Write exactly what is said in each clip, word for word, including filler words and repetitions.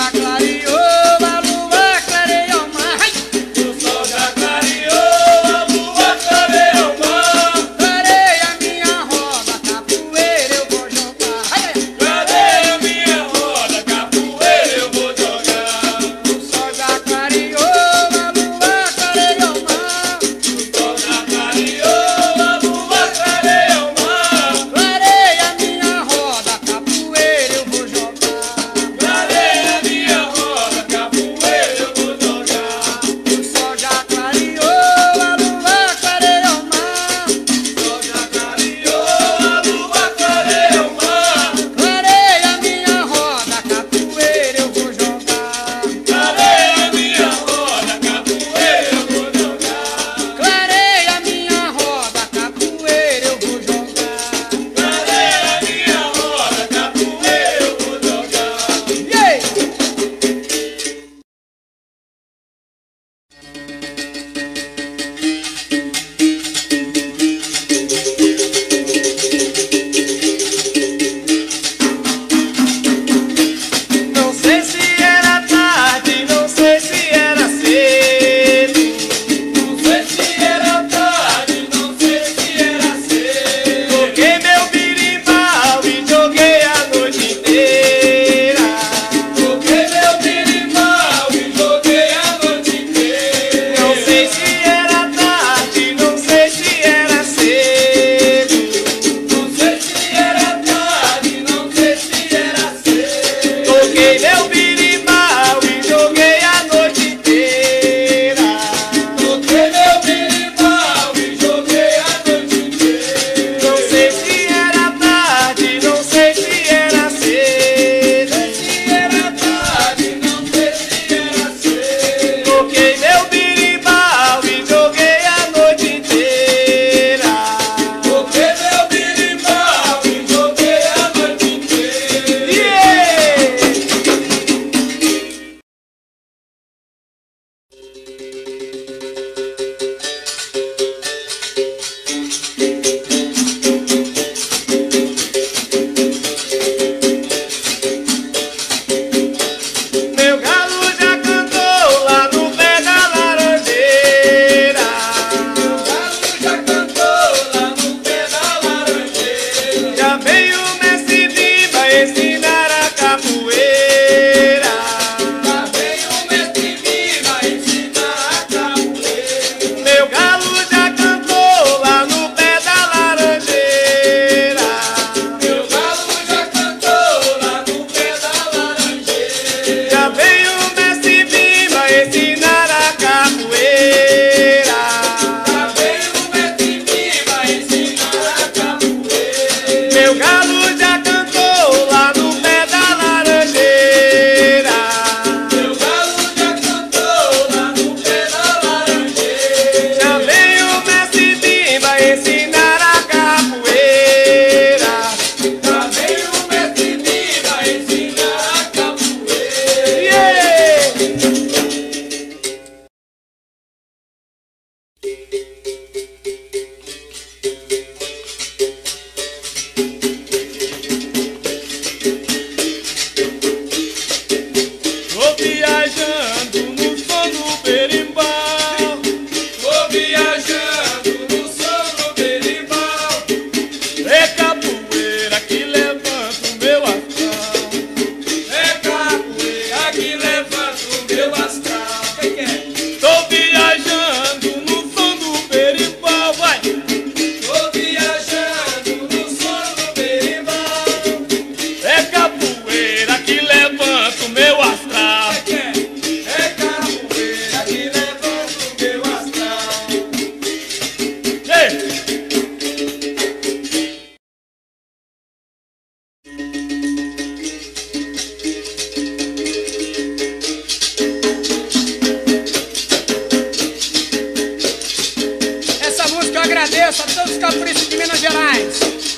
agradeço a todos os capoeiristas de Minas Gerais.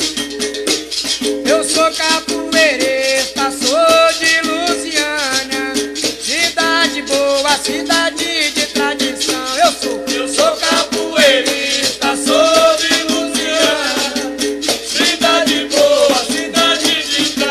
Eu sou capoeirista, sou de Lusiânia, cidade boa, cidade de tradição. Eu sou, eu sou capoeirista, sou de Lusiânia, cidade boa, cidade de tradição.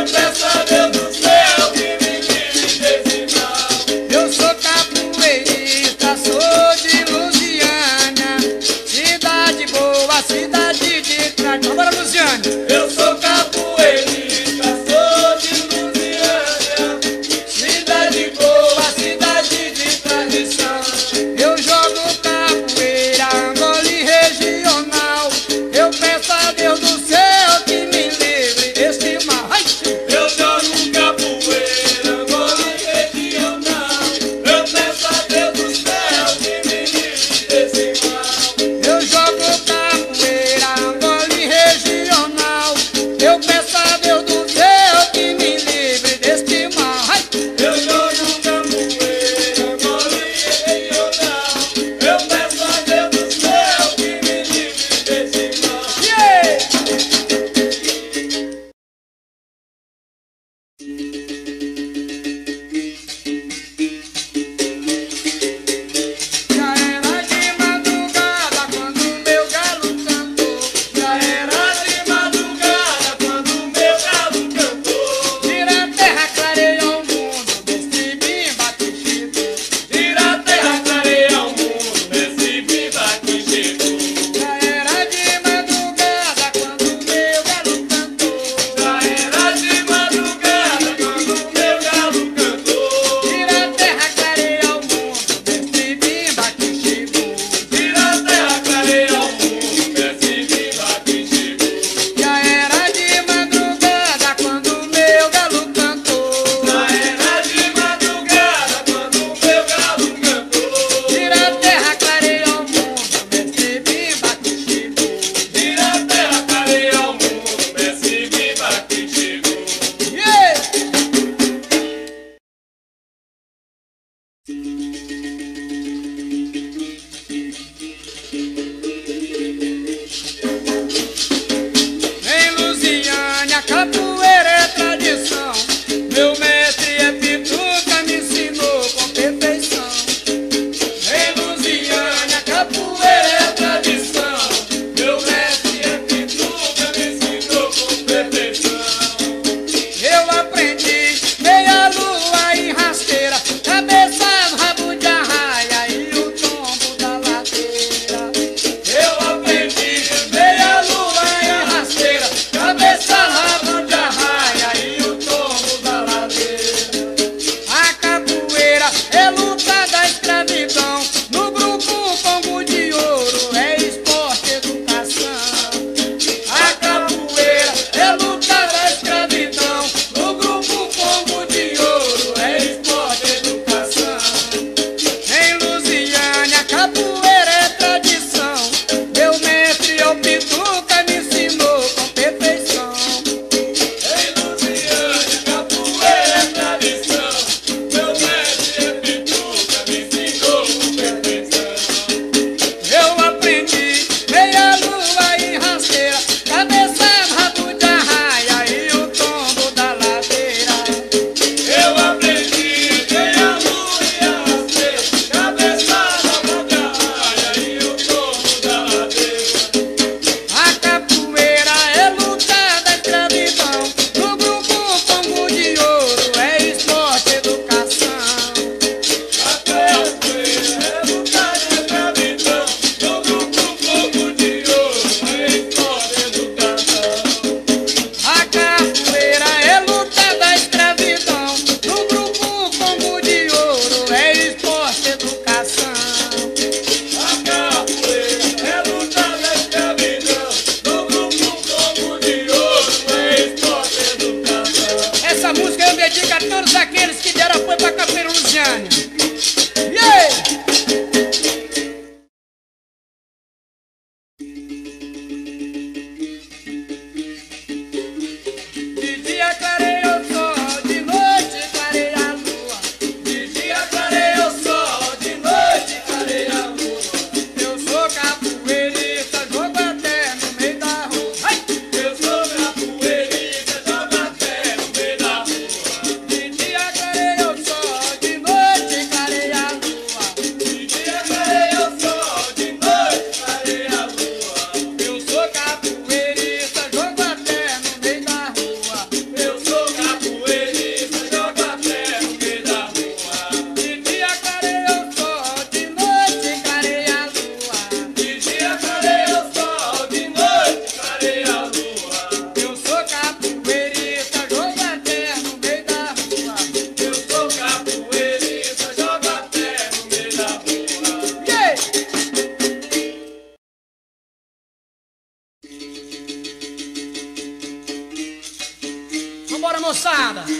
noite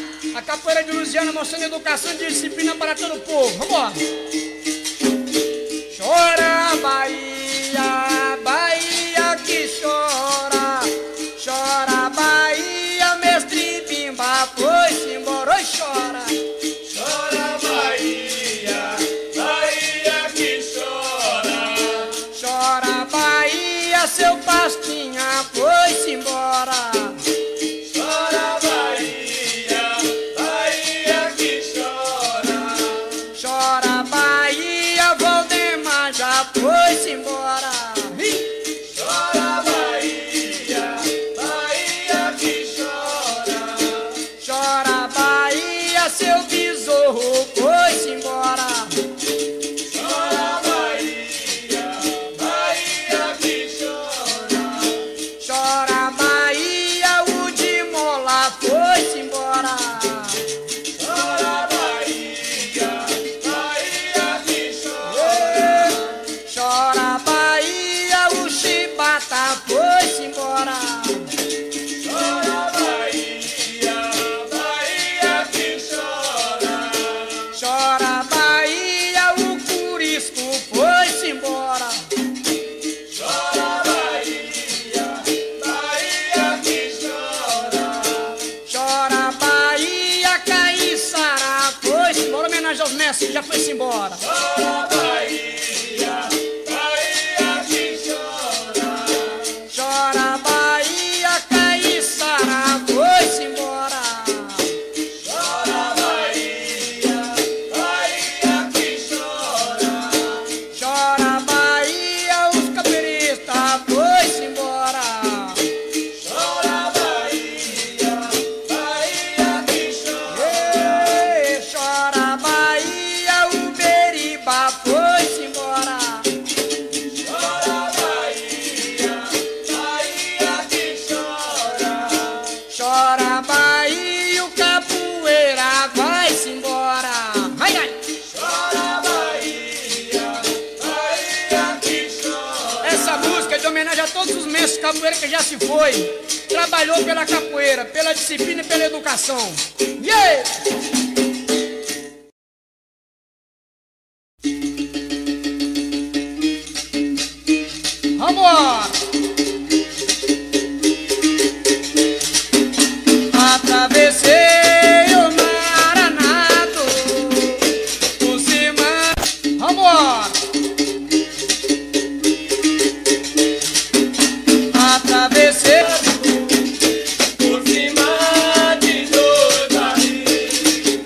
A capoeira de Lusiana mostrando educação e disciplina para todo o povo. Vambora! Chora, Bahia, Bahia que chora. Chora, Bahia, mestre Bimba foi-se embora. Oi, chora. Chora, Bahia, Bahia que chora. Chora, Bahia, seu Pastinha foi-se embora. Chora, Bahia, Bahia que chora. Chora, Bahia, Valdemar já foi-se embora. Chora, Bahia, Bahia que chora. Chora, Bahia, seu besouro foi-se embora. Chora, Bahia, Bahia que chora. Chora, Bahia, o de Mola foi-se embora. Chora, Bahia, Bahia que chora. Chora, Bahia, o Chibata foi-se embora. Chora, Bahia, Bahia que chora. Chora, Bahia, o Curisco foi-se embora. Chora, Bahia, Bahia que chora. Chora, Bahia, Caiçara foi-se embora. Homenagem aos mestres, já foi-se embora. Chora, Bahia, Bahia que chora. Chora, Bahia, Caiçara foi-se embora. Chora, Bahia, Bahia que chora. Chora, Bahia, os capoeiristas foi-se embora. Chora, Bahia, Bahia que chora. Ei, chora, Bahia, o Beriba foi-se embora. Chora, Bahia, Bahia que chora. Chora, Bahia, o capoeira vai-se embora. Ai, ai. Chora, Bahia, Bahia que chora. Essa música é de homenagem a todos os mestres capoeira que já se foi. Trabalhou pela capoeira, pela disciplina e pela educação. Yeah! Vambora! Atravessei o Maranado por cima. Vambora! Atravessei. Por cima de dois barris.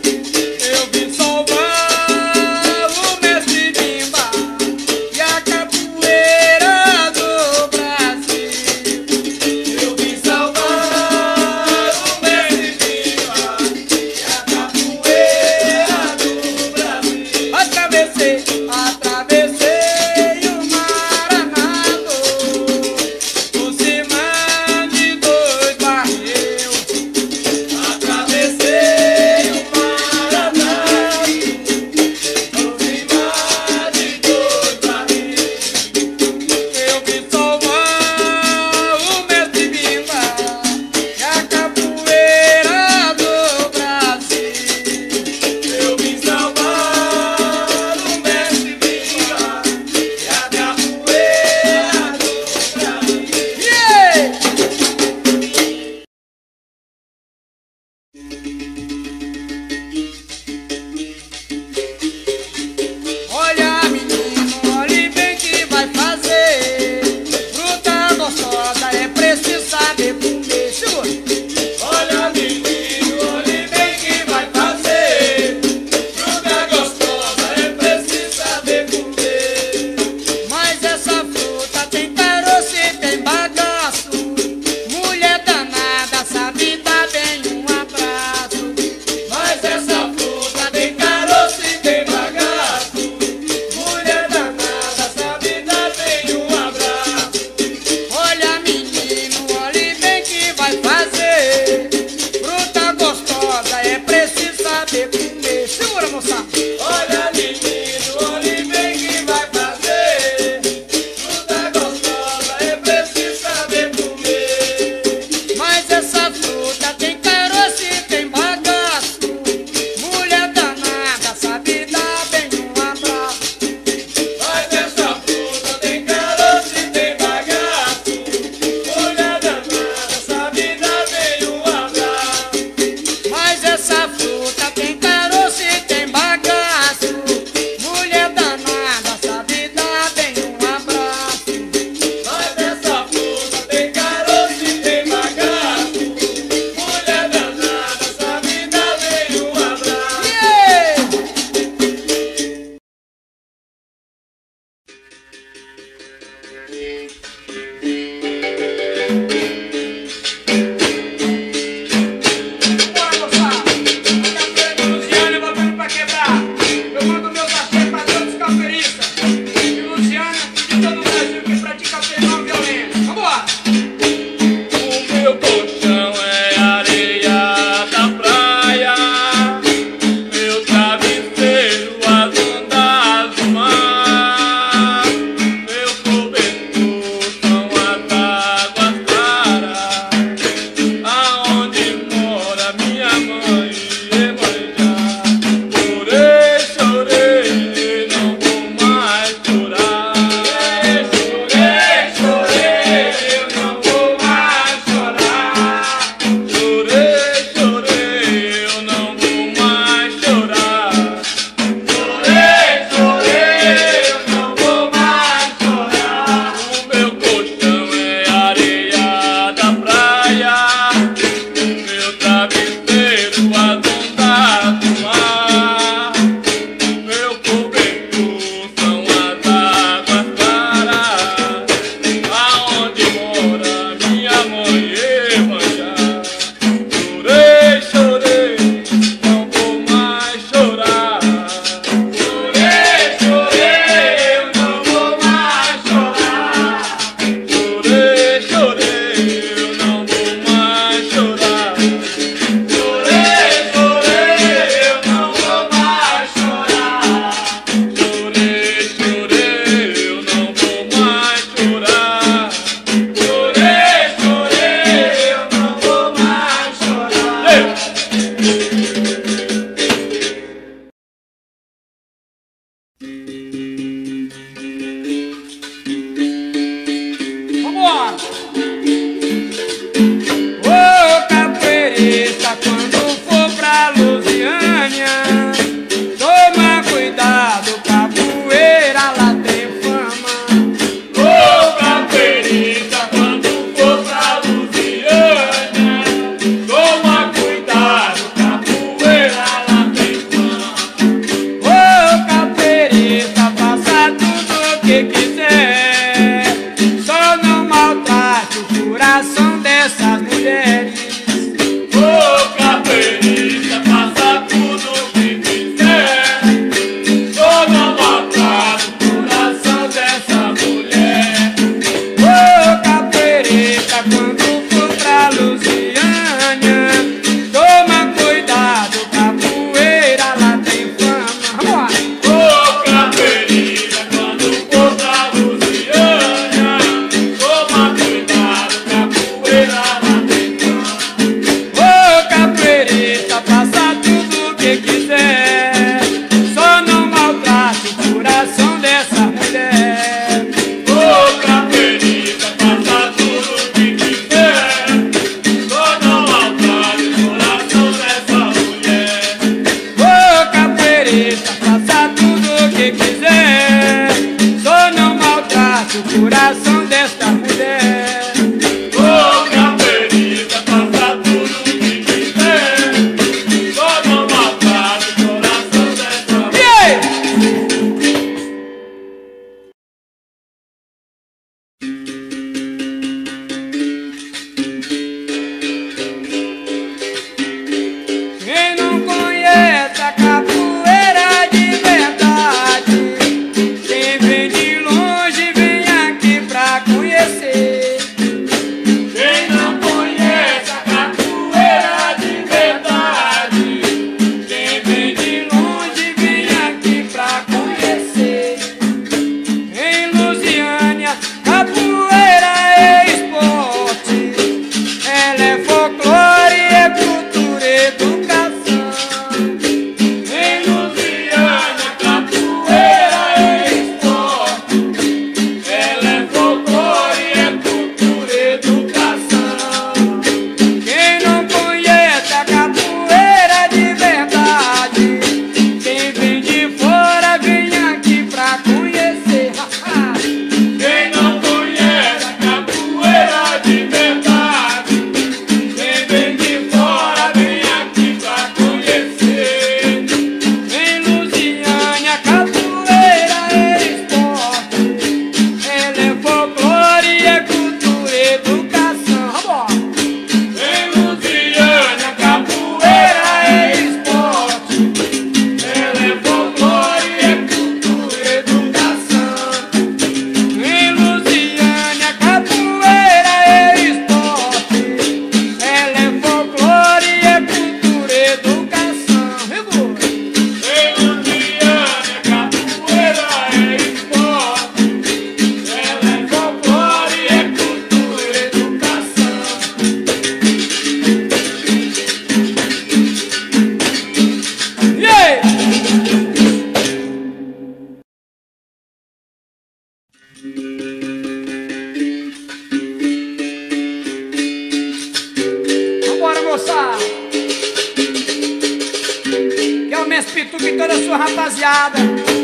Lourenço Pituca e toda a sua rapaziada.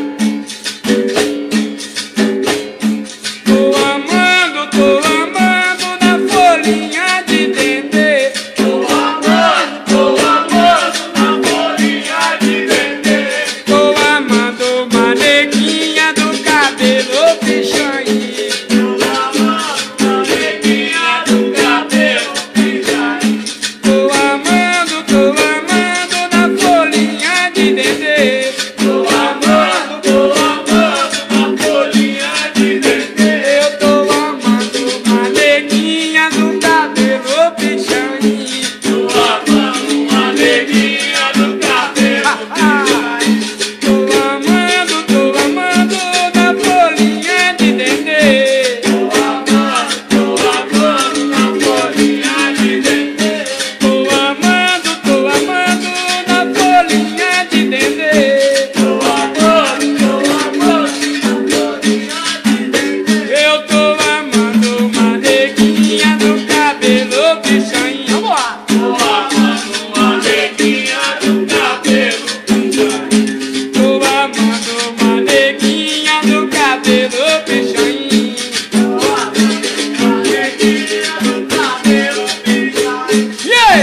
Tô amando, tô amando na folhinha de dendê. Tô amando, tô amando na folhinha de dendê. Tô amando uma neguinha do cabelo pichain. Tô amando uma neguinha do cabelo pichain. Tô amando, tô amando na folhinha de dendê. Tô amando, tô amando na folhinha de dendê. Eu tô amando uma neguinha do cabelo pichain. Tô amando uma neguinha do cabelo pichain. Tô amando, tô amando na folhinha de dendê. Tô amando, tô amando na folhinha de dendê. Tô amando, tô amando na folhinha de dendê. Tô amando, tô amando na folhinha de dendê. Eu tô amando uma neguinha do cabelo pichain. Vamos lá! Tô amando uma neguinha do cabelo pichain. Tô amando uma neguinha do cabelo pichain. Tô amando uma neguinha do cabelo pichain. Yeah!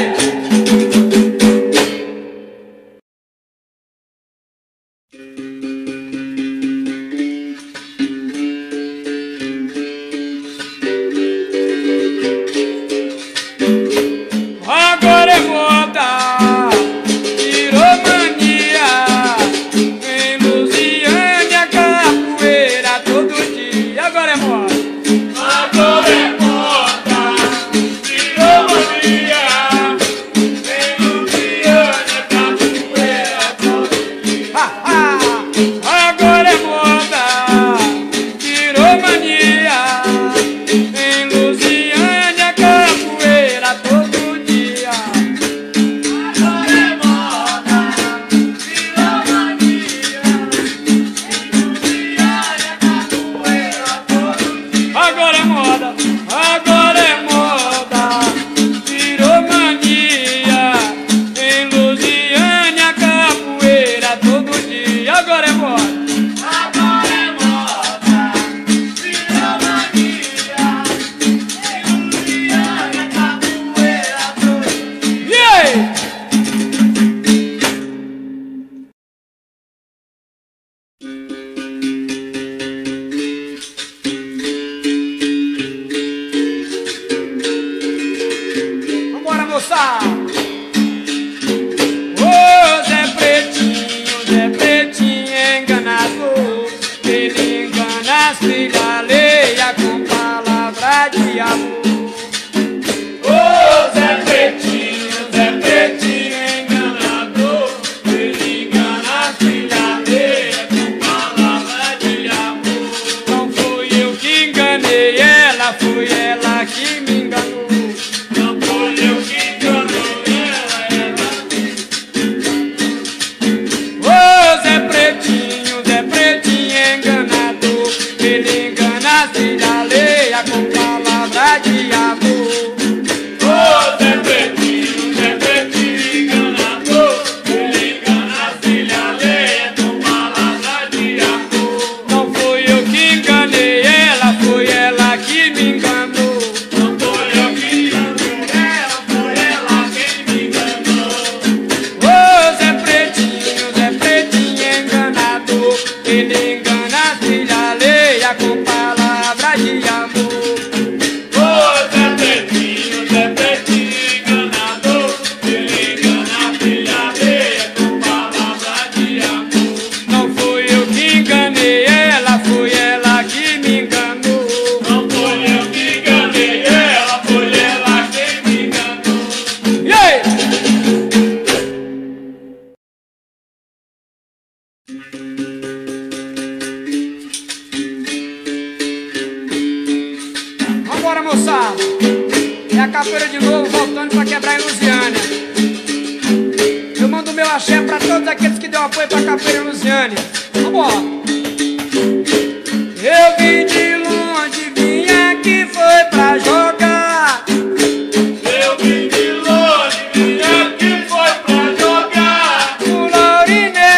Agora é moda, virou mania. Em Lusiânia, capoeira todo dia. Agora é moda. Agora é moda, virou mania. Em Lusiânia, capoeira todo dia. Ha, ha. Agora é moda, virou mania. Em Lusiânia, capoeira todo dia. Agora é moda, virou mania. Em Lusiânia, capoeira todo dia. Agora é moda, agora é moda, virou mania. Em Lusiânia, capoeira todo dia. Agora é moda. Agora é moda, virou mania. Em Lusiânia, capoeira todo dia. Yeah! Vambora, moçada! Ô Zé Pretinho, Zé Pretinho enganador. Ele engana as filhas alheias com palavra de amor. Ô Zé Pretinho, Zé Pretinho enganador. Ele engana as filhas alheias com palavra de amor. Não fui eu que enganei ela, foi ela que me enganou. Não foi eu que enganei ela, ela. Ô Zé Pretinho, Zé Pretinho enganador. Ele engana as filhas alheias com palavra de amor. Ô Zé Pretinho, Zé Pretinho enganador. Ele engana as filhas alheias com palavra de amor. Não fui eu que enganei ela, foi ela que me enganou. Não foi eu que enganei ela, foi ela quem me enganou. Ô Zé Pretinho, Zé Pretinho enganador. Ele engana as filhas alheias com palavra de amor. Ô Zé Pretinho, Zé Pretinho enganador. Ele engana a filha alheia com palavra de amor. Não fui eu que enganei ela, foi ela que me enganou. Não foi eu que enganei ela, foi ela quem me enganou. Yeah! Vambora, moçada! É a capoeira de novo, voltando pra quebrar em Lusiânia. Eu mando meu axé pra todos aqueles que deu apoio pra capoeira em Lusiânia. Vambora! Eu vim de longe, vim aqui foi pra jogar. Eu vim de longe, vim aqui foi pra jogar. O Laurinei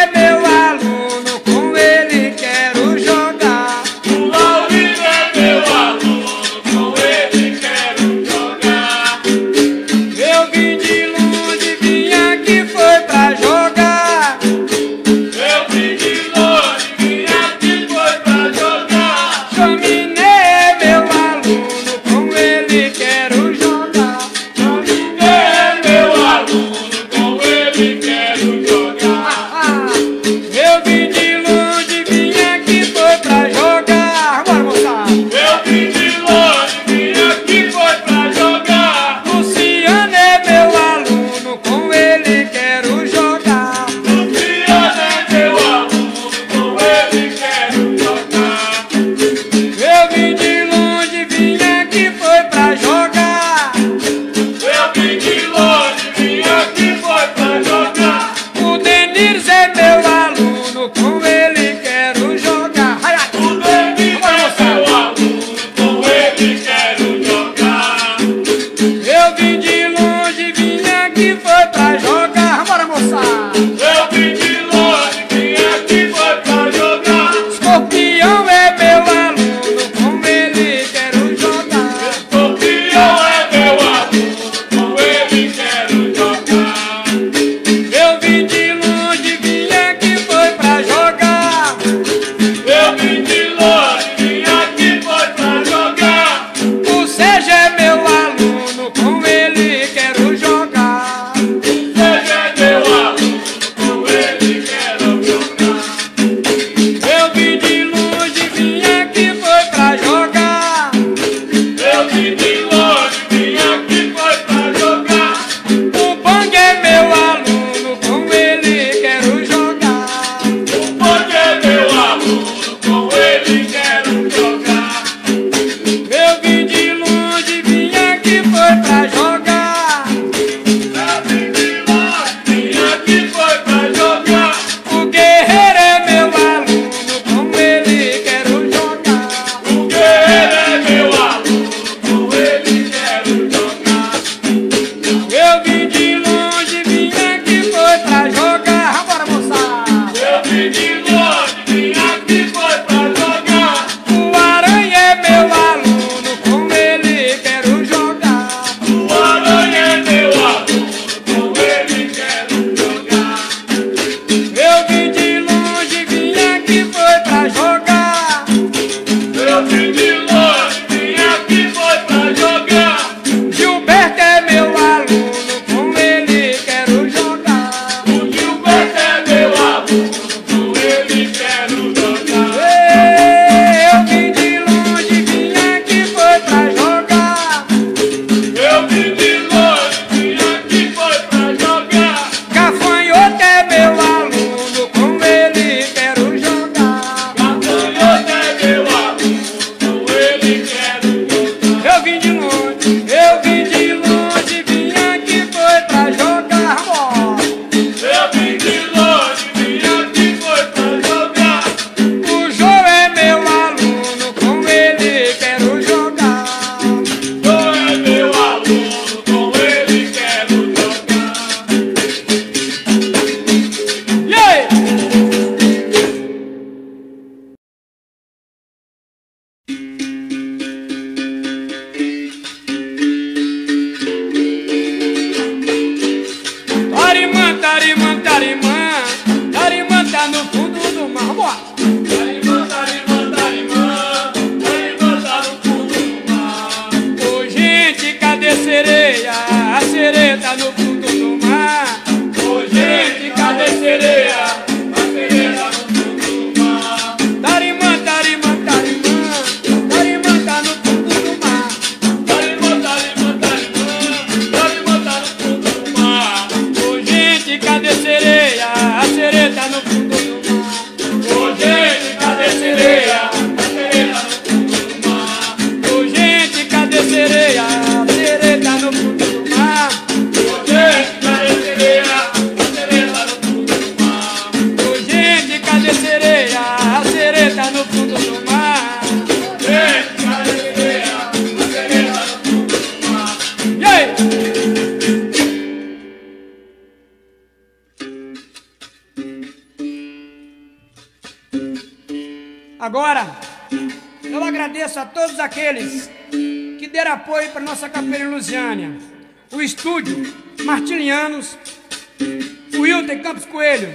Agora, eu agradeço a todos aqueles que deram apoio para nossa capoeira em Lusiânia. O estúdio Martilianos, o Wilton Campos Coelho,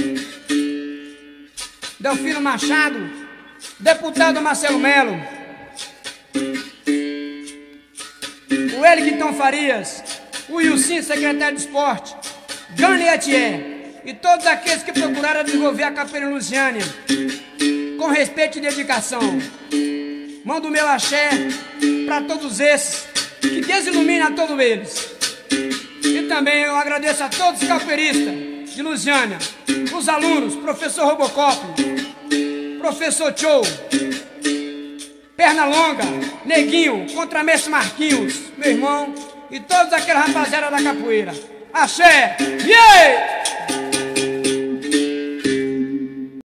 Delfino Machado, deputado Marcelo Melo, o Wellington Farias, o Wilson, secretário de esporte, Gani Etier e todos aqueles que procuraram desenvolver a capoeira em Lusiânia com respeito e dedicação. Mando o meu axé para todos esses, que Deus ilumine a todos eles. E também eu agradeço a todos os capoeiristas de Lusiânia, os alunos, professor Robocop, professor Tchou, Pernalonga, Neguinho, Contramestre Marquinhos, meu irmão, e todos aqueles rapaziada da capoeira. Axé! Yeah!